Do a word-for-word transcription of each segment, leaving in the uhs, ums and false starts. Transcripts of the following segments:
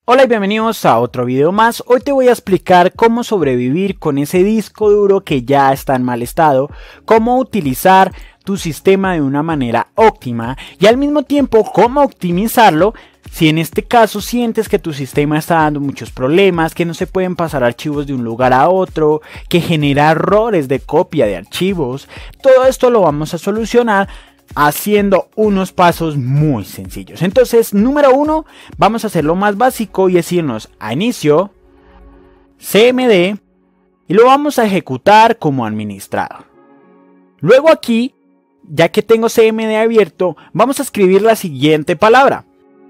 Hola y bienvenidos a otro video más. Hoy te voy a explicar cómo sobrevivir con ese disco duro que ya está en mal estado, cómo utilizar tu sistema de una manera óptima y al mismo tiempo cómo optimizarlo si en este caso sientes que tu sistema está dando muchos problemas, que no se pueden pasar archivos de un lugar a otro, que genera errores de copia de archivos. Todo esto lo vamos a solucionar haciendo unos pasos muy sencillos. Entonces, número uno, vamos a hacer lo más básico y es irnos a inicio, C M D, y lo vamos a ejecutar como administrador. Luego aquí, ya que tengo C M D abierto, vamos a escribir la siguiente palabra.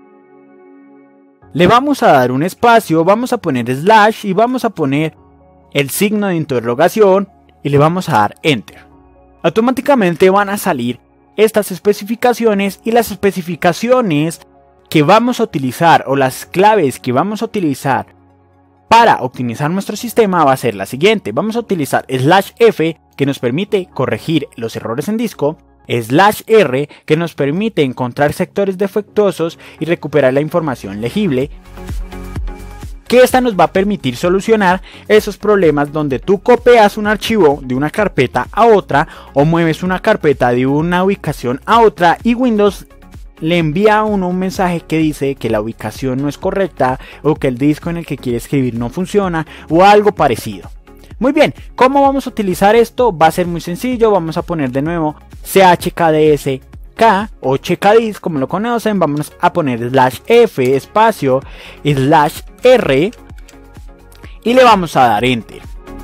Le vamos a dar un espacio, vamos a poner slash y vamos a poner el signo de interrogación y le vamos a dar enter. Automáticamente van a salir estas especificaciones y las especificaciones que vamos a utilizar o las claves que vamos a utilizar para optimizar nuestro sistema va a ser la siguiente. Vamos a utilizar slash F que nos permite corregir los errores en disco, slash R que nos permite encontrar sectores defectuosos y recuperar la información legible, que esta nos va a permitir solucionar esos problemas donde tú copias un archivo de una carpeta a otra o mueves una carpeta de una ubicación a otra y Windows le envía a uno un mensaje que dice que la ubicación no es correcta o que el disco en el que quiere escribir no funciona o algo parecido. Muy bien, ¿cómo vamos a utilizar esto? Va a ser muy sencillo, vamos a poner de nuevo chkds K o chkdis como lo conocen, vamos a poner slash F espacio slash R y le vamos a dar enter.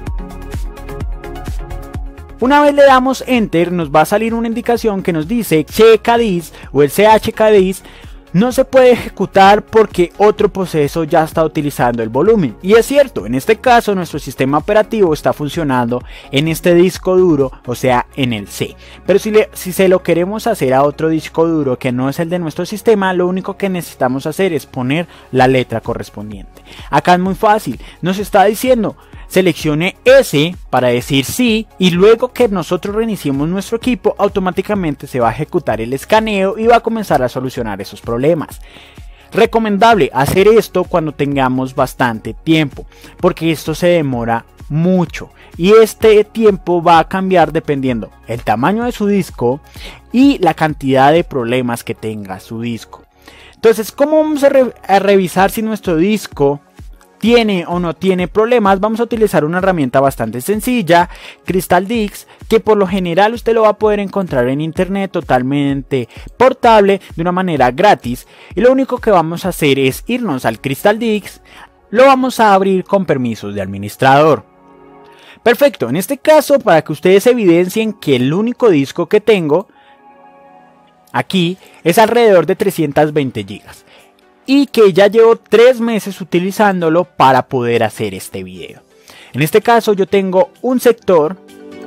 Una vez le damos enter nos va a salir una indicación que nos dice chkdis o el chkdis no se puede ejecutar porque otro proceso ya está utilizando el volumen. Y es cierto, en este caso nuestro sistema operativo está funcionando en este disco duro, o sea en el C. Pero si, le, si se lo queremos hacer a otro disco duro que no es el de nuestro sistema, lo único que necesitamos hacer es poner la letra correspondiente. Acá es muy fácil, nos está diciendo seleccione S para decir sí y luego que nosotros reiniciemos nuestro equipo automáticamente se va a ejecutar el escaneo y va a comenzar a solucionar esos problemas. Recomendable hacer esto cuando tengamos bastante tiempo porque esto se demora mucho y este tiempo va a cambiar dependiendo el tamaño de su disco y la cantidad de problemas que tenga su disco. Entonces, ¿cómo vamos a, re- a revisar si nuestro disco tiene o no tiene problemas? Vamos a utilizar una herramienta bastante sencilla, CrystalDisk, que por lo general usted lo va a poder encontrar en internet totalmente portable de una manera gratis y lo único que vamos a hacer es irnos al CrystalDisk, lo vamos a abrir con permisos de administrador. Perfecto, en este caso para que ustedes evidencien que el único disco que tengo aquí es alrededor de trescientos veinte gigas. Y que ya llevo tres meses utilizándolo para poder hacer este video. En este caso yo tengo un sector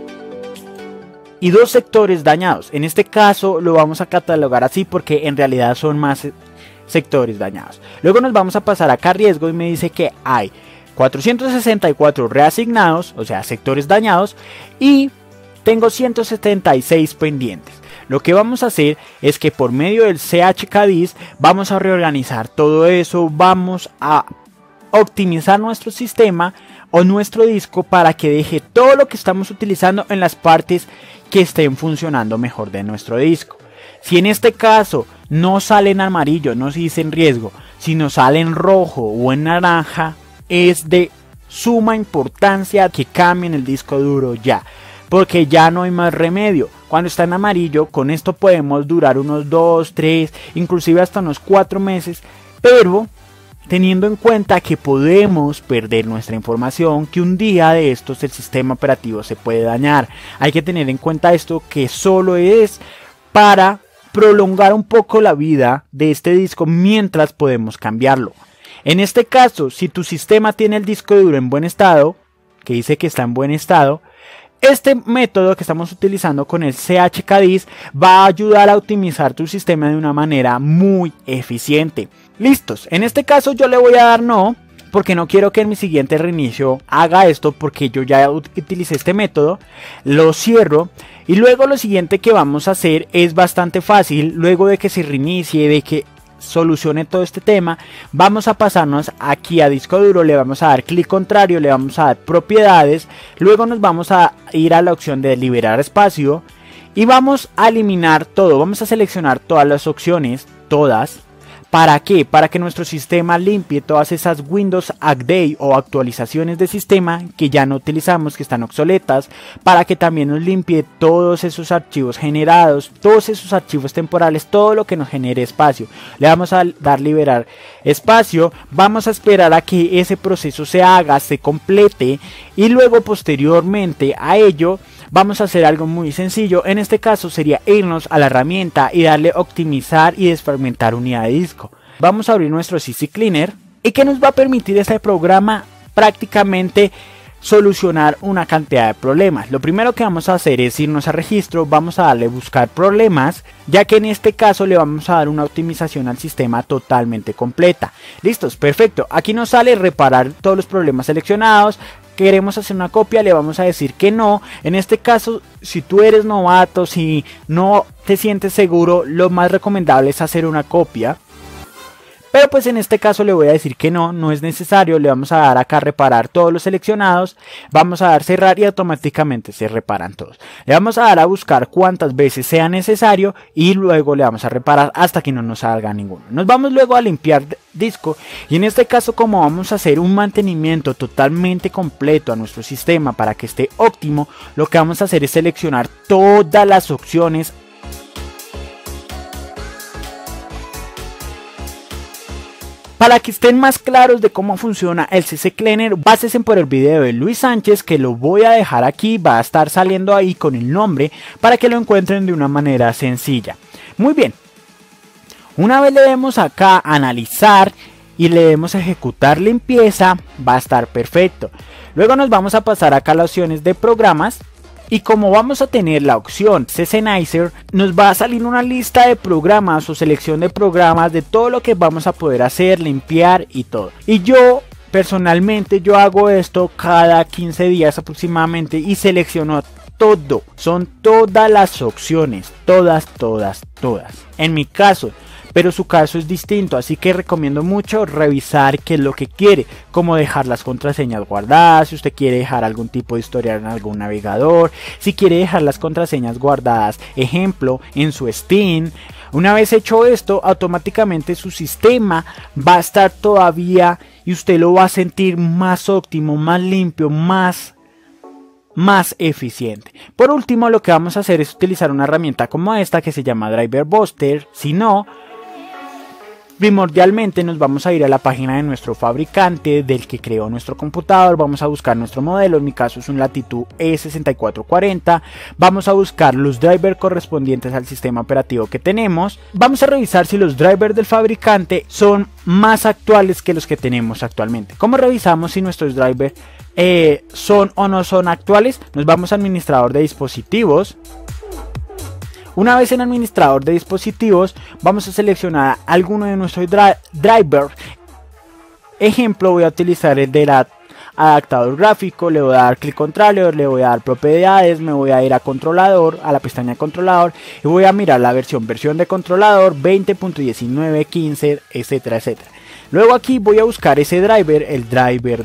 y dos sectores dañados. En este caso lo vamos a catalogar así porque en realidad son más sectores dañados. Luego nos vamos a pasar acá a riesgo y me dice que hay cuatrocientos sesenta y cuatro reasignados, o sea sectores dañados, y tengo ciento setenta y seis pendientes. Lo que vamos a hacer es que por medio del chkdis vamos a reorganizar todo eso, vamos a optimizar nuestro sistema o nuestro disco para que deje todo lo que estamos utilizando en las partes que estén funcionando mejor de nuestro disco. Si en este caso no sale en amarillo, no se dice en riesgo, sino sale en rojo o en naranja, es de suma importancia que cambien el disco duro ya, porque ya no hay más remedio. Cuando está en amarillo, con esto podemos durar unos dos, tres, inclusive hasta unos cuatro meses, pero teniendo en cuenta que podemos perder nuestra información, que un día de estos el sistema operativo se puede dañar. Hay que tener en cuenta esto, que solo es para prolongar un poco la vida de este disco mientras podemos cambiarlo. En este caso, si tu sistema tiene el disco duro en buen estado, que dice que está en buen estado, este método que estamos utilizando con el chkdis va a ayudar a optimizar tu sistema de una manera muy eficiente. Listos, en este caso yo le voy a dar no, porque no quiero que en mi siguiente reinicio haga esto, porque yo ya utilicé este método. Lo cierro y luego lo siguiente que vamos a hacer es bastante fácil. Luego de que se reinicie, de que solucione todo este tema, vamos a pasarnos aquí a disco duro, le vamos a dar clic contrario, le vamos a dar propiedades, luego nos vamos a ir a la opción de liberar espacio y vamos a eliminar todo, vamos a seleccionar todas las opciones, todas. ¿Para qué? Para que nuestro sistema limpie todas esas Windows Update o actualizaciones de sistema que ya no utilizamos, que están obsoletas, para que también nos limpie todos esos archivos generados, todos esos archivos temporales, todo lo que nos genere espacio. Le vamos a dar liberar espacio, vamos a esperar a que ese proceso se haga, se complete y luego posteriormente a ello vamos a hacer algo muy sencillo. En este caso sería irnos a la herramienta y darle optimizar y desfragmentar unidad de disco. Vamos a abrir nuestro C C Cleaner y que nos va a permitir este programa prácticamente solucionar una cantidad de problemas. Lo primero que vamos a hacer es irnos a registro, vamos a darle buscar problemas, ya que en este caso le vamos a dar una optimización al sistema totalmente completa. Listos, perfecto. Aquí nos sale reparar todos los problemas seleccionados. Queremos hacer una copia, le vamos a decir que no. En este caso, si tú eres novato, si no te sientes seguro, lo más recomendable es hacer una copia. Pero pues en este caso le voy a decir que no, no es necesario. Le vamos a dar acá reparar todos los seleccionados, vamos a dar cerrar y automáticamente se reparan todos. Le vamos a dar a buscar cuantas veces sea necesario y luego le vamos a reparar hasta que no nos salga ninguno. Nos vamos luego a limpiar disco y en este caso, como vamos a hacer un mantenimiento totalmente completo a nuestro sistema para que esté óptimo, lo que vamos a hacer es seleccionar todas las opciones. Para que estén más claros de cómo funciona el C C Cleaner, básense por el video de Luis Sánchez, que lo voy a dejar aquí, va a estar saliendo ahí con el nombre para que lo encuentren de una manera sencilla. Muy bien, una vez le demos acá analizar y le demos ejecutar limpieza, va a estar perfecto. Luego nos vamos a pasar acá a las opciones de programas. Y como vamos a tener la opción Sequenizer, nos va a salir una lista de programas o selección de programas de todo lo que vamos a poder hacer, limpiar y todo. Y yo personalmente yo hago esto cada quince días aproximadamente y selecciono todo. Son todas las opciones, todas, todas, todas. En mi caso. Pero su caso es distinto, así que recomiendo mucho revisar qué es lo que quiere, como dejar las contraseñas guardadas, si usted quiere dejar algún tipo de historial en algún navegador, si quiere dejar las contraseñas guardadas, ejemplo, en su Steam. Una vez hecho esto, automáticamente su sistema va a estar todavía y usted lo va a sentir más óptimo, más limpio, más... más eficiente. Por último, lo que vamos a hacer es utilizar una herramienta como esta que se llama Driver Buster. Si no, primordialmente nos vamos a ir a la página de nuestro fabricante, del que creó nuestro computador, vamos a buscar nuestro modelo, en mi caso es un Latitude E sesenta y cuatro cuarenta, vamos a buscar los drivers correspondientes al sistema operativo que tenemos, vamos a revisar si los drivers del fabricante son más actuales que los que tenemos actualmente. ¿Cómo revisamos si nuestros drivers eh, son o no son actuales? Nos vamos a administrador de dispositivos. Una vez en administrador de dispositivos, vamos a seleccionar alguno de nuestros dri drivers. Ejemplo, voy a utilizar el del adaptador gráfico, le voy a dar clic contrario, le voy a dar propiedades, me voy a ir a controlador, a la pestaña controlador y voy a mirar la versión, versión de controlador veinte punto diecinueve, quince, etcétera, etcétera. Luego aquí voy a buscar ese driver, el driver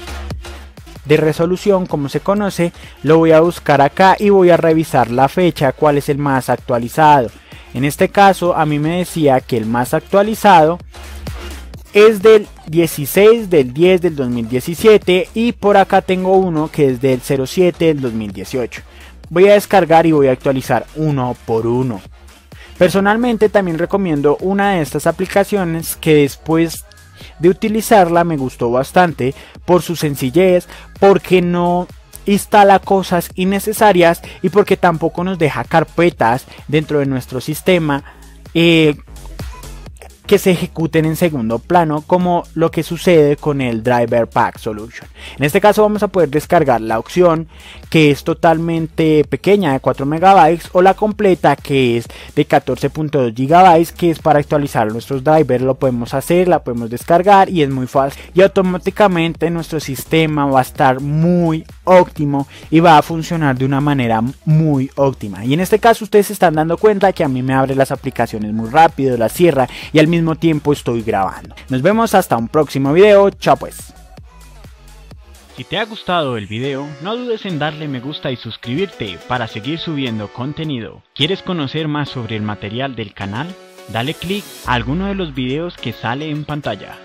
de resolución, como se conoce, lo voy a buscar acá y voy a revisar la fecha, cuál es el más actualizado. En este caso a mí me decía que el más actualizado es del dieciséis del diez del dos mil diecisiete y por acá tengo uno que es del cero siete del dos mil dieciocho. Voy a descargar y voy a actualizar uno por uno. Personalmente también recomiendo una de estas aplicaciones que después de utilizarla me gustó bastante por su sencillez, porque no instala cosas innecesarias y porque tampoco nos deja carpetas dentro de nuestro sistema eh, que se ejecuten en segundo plano, como lo que sucede con el Driver Pack Solution. En este caso vamos a poder descargar la opción que es totalmente pequeña de cuatro megabytes o la completa que es de catorce punto dos gigabytes, que es para actualizar nuestros drivers. Lo podemos hacer, la podemos descargar y es muy fácil y automáticamente nuestro sistema va a estar muy óptimo y va a funcionar de una manera muy óptima. Y en este caso ustedes se están dando cuenta que a mí me abre las aplicaciones muy rápido, las cierra y al mismo tiempo estoy grabando. Nos vemos hasta un próximo video. Chao pues. Si te ha gustado el video, no dudes en darle me gusta y suscribirte para seguir subiendo contenido. ¿Quieres conocer más sobre el material del canal? Dale click a alguno de los videos que sale en pantalla.